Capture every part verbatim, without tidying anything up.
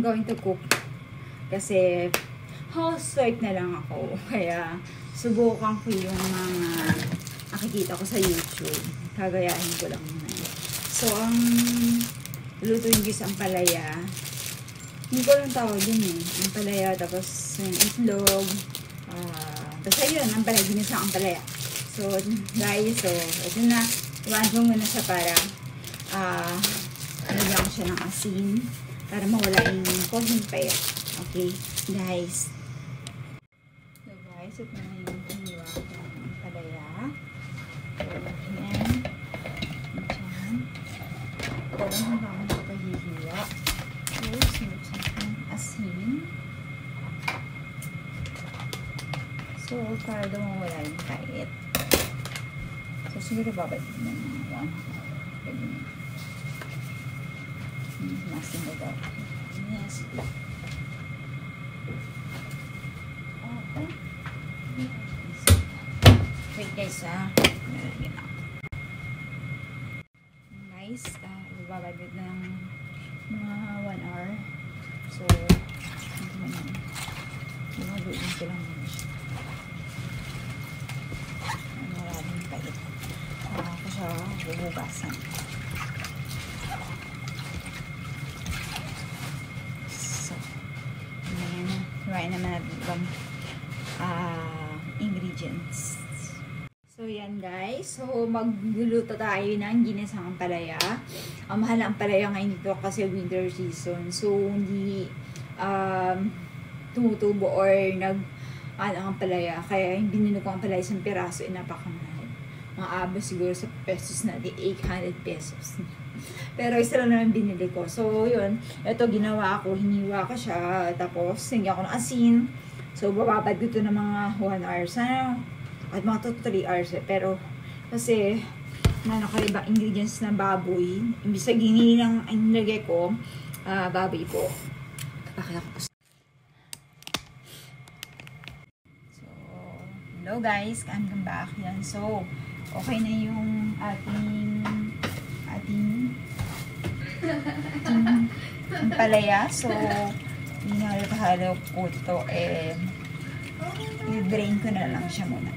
going to cook. Kasi, housewife na lang ako. Kaya, subukan ko yung mga nakikita ko sa YouTube. Kagayahin ko lang naman. So, ang lutuin ko sa ampalaya. Hindi ko lang tawag din eh. Ampalaya, tapos yung itlog. Uh, tapos ayun, ampalaya. Ginisa ang ampalaya. So, guys, so, ito na. Iwan ko muna siya para ah, uh, nagyan ko siya ng asin. Para mawala yung konting payat. Okay, guys. So, guys, ito na yung hiniwa ko ng ampalaya. So, yan. Diyan. Ito lang yung bang pagkahihiwa. So, sinuksan ko ng asin. So, para daw mawala yung payat. So, siguro babalik na ng one hour. Masin na daw. Yes. Okay. Wait guys ah. Nalagyan ako. Guys, uh, babalik na ng mga one hour. So, hindi mo naman. Lumaluin ko lang muna siya. Maraming pait. Ako siya bubugasan. So, ngayon, try naman natin ibang uh, ingredients. So, yan guys. So, magluluto tayo ng ginisang ampalaya. Ang mahal ang ampalaya ngayon dito kasi winter season. So, hindi um, tumutubo or nag ano ang ampalaya. Kaya yung binili ko ang ampalaya isang piraso ay napakamahal. Maabot siguro sa pesos natin, eight hundred pesos. Pero isa lang naman binili ko. So, yun. Ito, ginawa ko. Hiniwa ko siya. Tapos, singi ako ng asin. So, bababad ko ito ng mga one hour. Sana, at mga two to three hours eh. Pero, kasi, na nakalibang ingredients ng baboy. Imbis sa gini lang ang nilagay ko, uh, baboy po. Bakit ako po? So, hello guys. Welcome back. Yan. So, okay na yung ating ating ating ampalaya. So, hinalo-halo ko ito. Eh, i-drain ko na lang siya muna.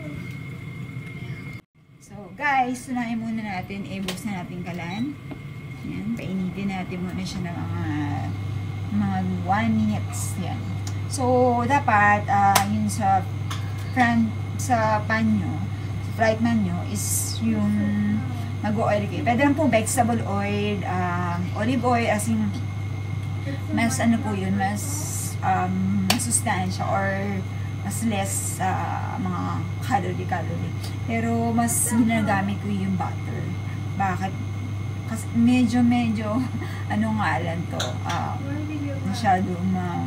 So, guys, sunahin muna natin. Eh, buksan natin kalan. Yan, painitin natin muna siya ng mga mga one minutes. Yan. So, dapat, uh, yun sa front, sa pan nyo, fried man nyo is yung mag-oil kayo. Pwede lang po vegetable oil, um, olive oil, as in mas ano po yun, mas um, masustansya or mas less uh, mga calorie-calorie. Pero mas ginagamit ko yung butter. Bakit? Kasi medyo-medyo ano ngalan to, uh, masyado ma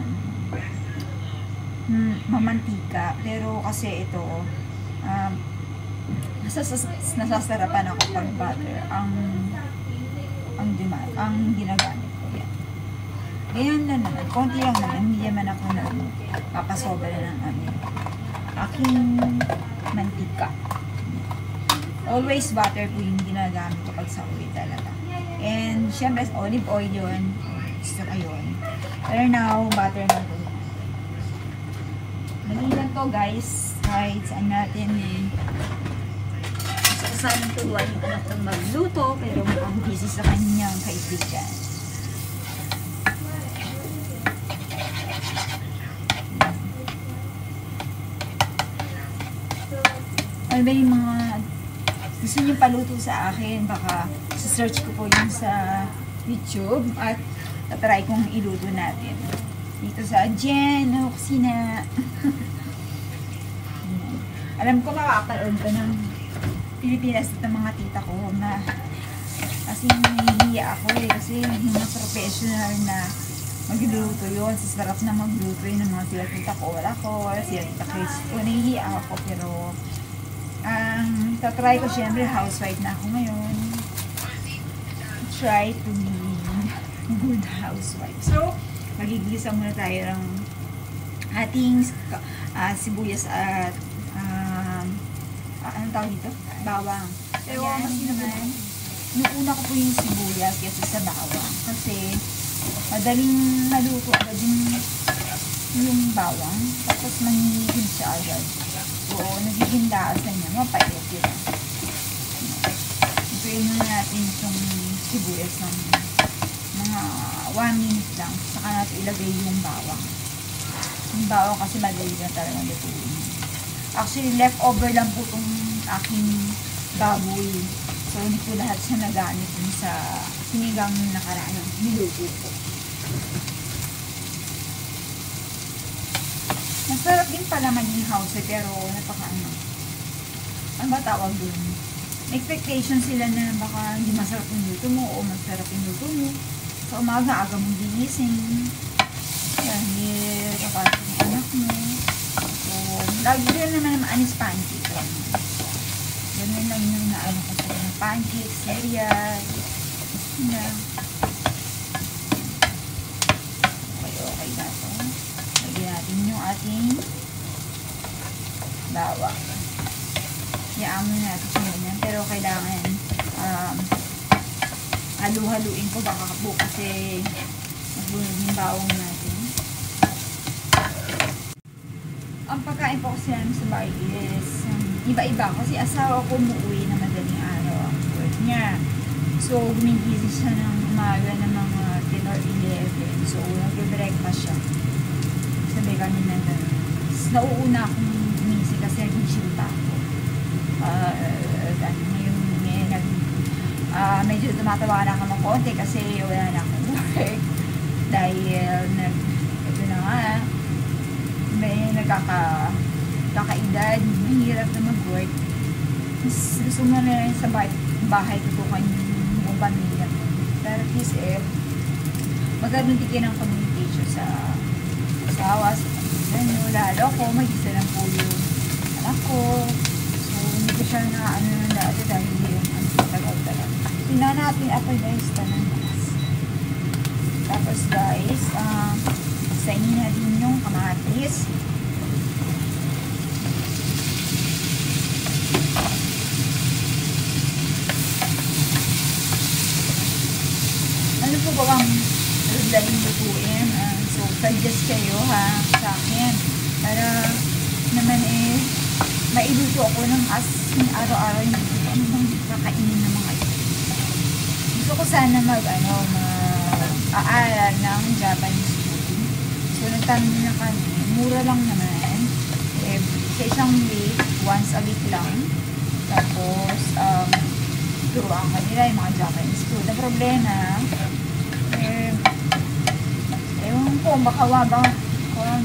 mamantika. Pero kasi ito um, Nasas nasasarapan ako pag butter ang ang demand, ang ginagamit ko yan. Ganyan na naman, konti lang naman, hindi naman ako na papasobra ng ano, aking mantika. Always butter po yung ginagamit ko pag sa uwi talaga. And syempre olive oil yun, gusto ko yun. Pero now, butter na po. Malilan to guys, kahit saan natin eh. Sana turuan yung anak kong magluto, pero mukhang busy sa kanyang kaibigan. Ano ba yung mga gusto nyo paluto sa akin? Baka search ko po yun sa YouTube at tatry kong iluto natin. Dito sa Jen, o kusina. Alam ko makakapanood ka ng Pilipinas at ng mga tita ko na kasi nahihiya ako eh kasi mga professional na magluluto yun, sa sarap na magluto yun ng mga sila tita ko, wala ko, wala sila tita Chris ko, nahihiya ako pero ang um, tatry ko syempre housewife na ako ngayon, try to be good housewife. So, magigisa muna tayo ng ating uh, sibuyas at um, uh, anong tawag dito? Bawang. Pero mas naman, inuuna ko po yung sibuyas kaysa sa bawang. Kasi, Madaling maluto agad yung, yung bawang. Tapos manghihigin siya agad. So, nagiging laasan niya. Mapait yun. Ipuin muna natin itong sibuyas ng mga one minute lang. Saka natin ilagay yung bawang. Yung bawang kasi madali na talaga lutuin. Actually, leftover lang po itong aking baboy. So, hindi po lahat siya nagamit dun sa sinigang nakaraan ng niluto po. Masarap din pala maging house eh, pero napaka-ano. Ano ba tawag dun? Expectation sila na baka hindi masarap yung luto mo o masarap yung luto mo. Sa umaga, aga mong gigising. Dahil kapasok ng anak mo. So, lagi rin naman maanis pancake. Ganun lang yung naano ko sa mga pancake, cereal. Yan. Okay, okay na ito. Lagyan natin yung ating bawang. Iyaan mo natin siya ganyan. Pero kailangan um, halu-haluin ko baka po kasi magbunog yung bawang natin. Ang pagkain po kasi namin sa bahay is um, iba-iba kasi asawa ko umuwi na madaling araw ang work niya. So, gumigising siya ng umaga ng mga ten or eleven. So, nag-breakfast siya. Sabi kami na gano'n. Nauuna akong gumising kasi nag-shield ako. Uh, uh, ngayon, ngayon nag, uh, medyo tumatawa na ako ng konti kasi wala na akong work. Dahil, nag, ito na nga, may nagkaka, kakaedad, mahirap na mag-work. Gusto mo na rin sa bahay, bahay tutukan yung pamilya. Pero at least eh, magandang din ng communication sa asawa, sa pamilya nyo. Lalo ko, mag-isa lang po yung anak ko. So, hindi ko siya na ano nung dati dahil yung ano, tagal-tagal. Tingnan natin ako guys, tanong guys. Tapos guys, um, sainin natin yung kamatis. Ano po ba bang daling lutuin? Uh, so, suggest kayo ha sa akin. Para naman eh, mailuto ako ng as araw-araw yung luto. Ano bang kakainin ng mga ito? Gusto ko sana mag, ano, mag-aaral ng Japanese food. So, nagtanong na kami. Mura lang naman. Eh, sa isang week, once a week lang. Tapos, um, turuan kanila yung mga Japanese food. Ang problema, eh, ewan ko, baka wabang, kung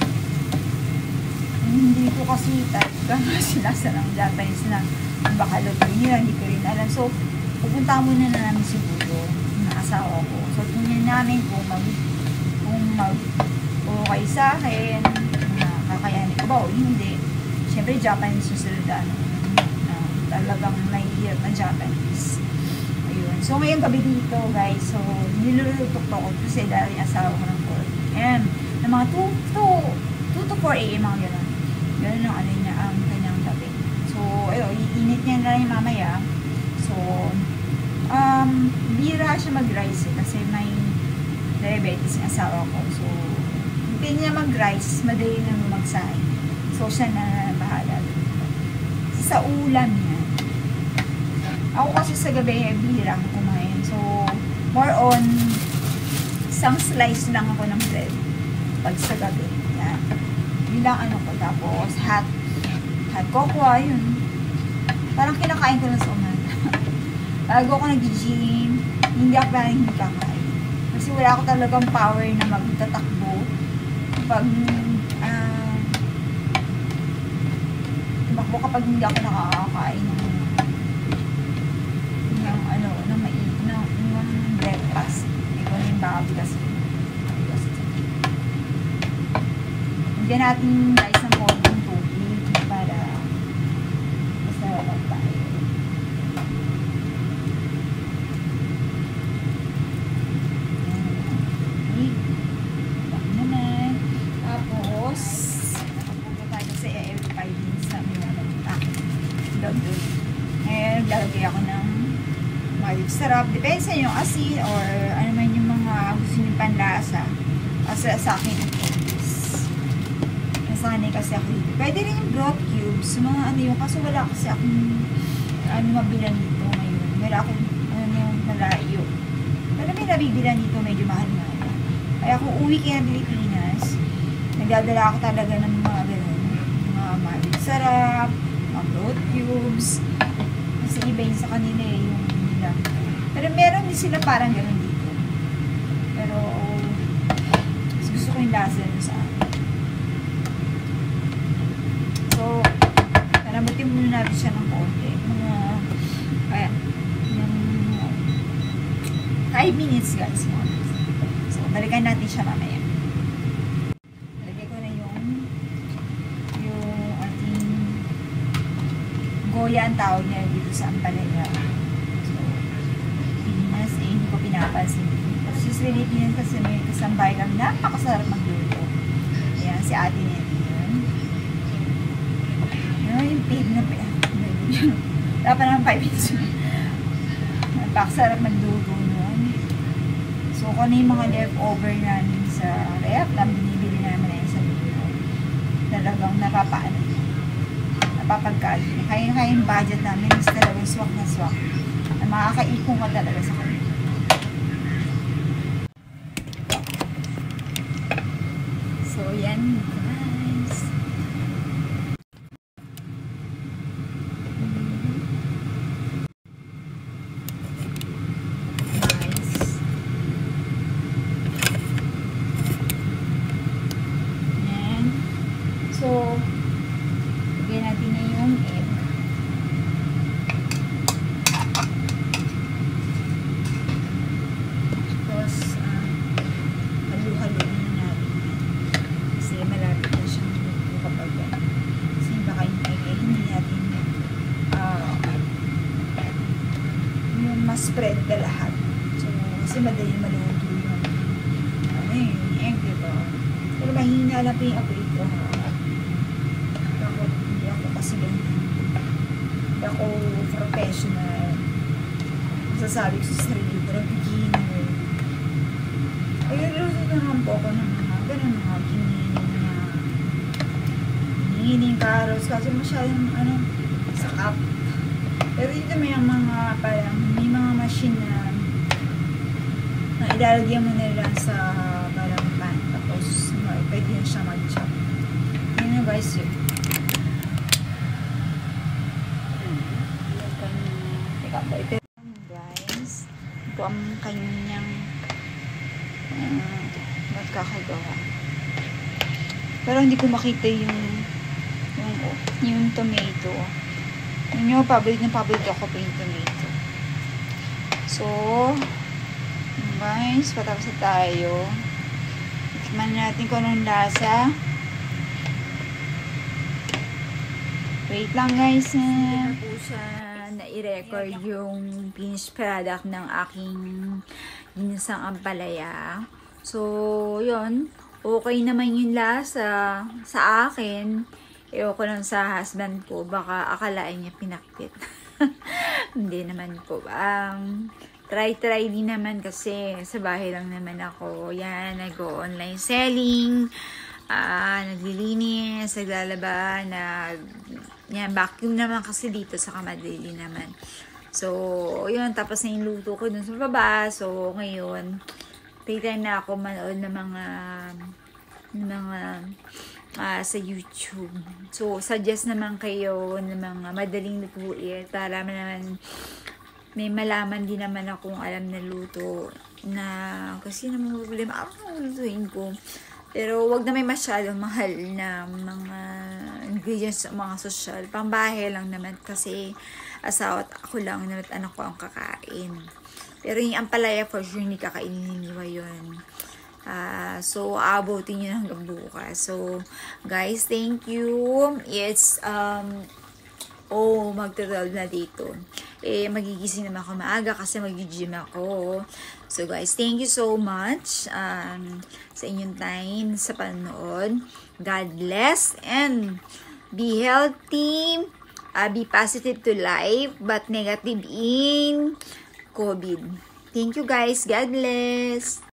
hindi ko kasi talaga sinasa ng Japanese na baka lutuin nila, hindi ko rin alam. So, pupunta muna na namin siguro ng asawa ko. So, tingnan namin kung mag, kung mag, okay sa akin, na kakayanin ko ba o hindi. Siyempre, Japanese yung sila ano, uh, talagang mahihirap na Japanese. Ayun. So, ngayong gabi dito, guys, so, nilulutok ko kasi dahil yung asawa ko ng four A M ng mga two to four A M mga gano'n. Gano'n ang ano niya, ang kanyang gabi. So, ayun, iinit niya na rin mamaya. So, um, bira siya mag-rice eh, kasi may diabetes yung asawa ko. So, hindi niya mag-rice, madali na magsahin. So, siya na bahala. Sa ulam niya. Ako kasi sa gabi, eh, bira ako kumain. So, more on, isang slice lang ako ng bread. Pag sa gabi. Yan. Yun lang ano ko. Tapos, hot, hot cocoa, yun. Parang kinakain ko lang sa umaga. Bago ako nag-gym, hindi ako parang hindi kakain. Kasi wala ako talagang power na magtatakbo. Pag, ah, tumakbo kapag hindi ako nakakakain ng, ng ano, ng mait, ng, ng breakfast. Ito na yung babi kasi. Hindi natin guys ng konting tubig para masarap tayo. Lalagay ako ng maliit sarap. Depende sa yung asin or ano man yung mga mga gusto niyong panlasa. Kasi sa akin, nasanay kasi ako dito. Pwede rin yung broth cubes, mga ano yung, kaso wala kasi akong ano mabilan dito ngayon. Wala akong ano yung malayo. Pero may nabibilan dito, medyo mahal-mahal. Kaya kung uwi kaya ng Pilipinas, nagdadala ako talaga ng mga ganun. Mga maling sarap, mga broth cubes. Kasi iba yun sa kanila eh, yung nila. Pero meron din sila parang ganun dito. Pero, gusto ko yung lasa nyo sa akin. So, nalamutin muna natin siya ng konti. Mga, kaya, yung five minutes guys. So, balikan natin siya mamaya. Lagay ko na yung yung ating goya ang tawag niya dito sa Ampalaya. So, Pinas eh, hindi ko pinapansin. Kasi sa Pilipinas kasi may kasambay kami, napakasarap magluto. Ayan, si ate niya yun. Yun, yung pig na pig. Dapat naman five minutes. Napakasarap magluto nun. So, kung ano yung mga leftover namin sa ref, na binibili namin na yun sa luto, talagang napapaano. Napapagkali. Kaya kaya yung budget namin is talagang swak na swak. Na makakaipong ka talaga sa kanila. So, yan guys. Nice. Yan. So, lagyan natin na yung egg. Tapos, uh, halu-haluin na natin. Kasi malapit na siyang luto kapag yan. Kasi baka yung egg eh, hindi natin uh, yung ma-spread na lahat. So, kasi madali maluto yung ano yun, yung egg, diba? Pero mahina lang pa yung apoy ko, ha? Ako, hindi ako kasi ganyan. Hindi ako professional. Masasabi ko sa sarili ko, beginner. Ay, luto naman po ako ng mga ganun mga giniling na giniling carrots kasi masyadong ano, sakap. Pero dito may mga parang may mga machine na na ilalagyan mo na lang sa parang pan tapos pwede na siya mag-chop. Yun na guys yun. Teka po, ito guys. Ito ang kanyang uh, magkakagawa. Pero hindi ko makita yung yung, yung tomato. Yun yung paborito ng paborito ako pa yung tomato. So, guys, patapos na tayo. Tikman natin kung anong lasa. Wait lang guys. Hindi po siya na i-record yung finished product ng aking ginisang ampalaya. So, yun. Okay naman yung lasa sa akin. Ewan ko lang sa husband ko. Baka akalain niya pinakpit. Hindi naman po. Um, try-try din naman kasi sa bahay lang naman ako. Yan, nag-online selling. Uh, naglilinis, naglalaba, nag... Yan, vacuum naman kasi dito sa kamadili naman. So, yun, tapos na yung luto ko dun sa baba. So, ngayon, try na ako manood ng mga ng mga uh, sa YouTube. So, suggest naman kayo ng mga madaling lutuin para naman may malaman din naman akong alam na luto na kasi naman problema ako lutuin ko. Pero wag na may masyadong mahal na mga ingredients sa mga social. Pambahay lang naman kasi asawa at ako lang naman anak ko ang kakain. Pero yung ampalaya for sure hindi kakainin ni Niwa yun. Uh, so, aabotin nyo hanggang bukas. So, guys, thank you. It's, um, oh, magta-twelve na dito. Eh, magigising naman ako maaga kasi mag-gym ako. So, guys, thank you so much um, sa inyong time, sa panonood. God bless and be healthy. Uh, be positive to life, but negative in COVID. Thank you, guys. God bless.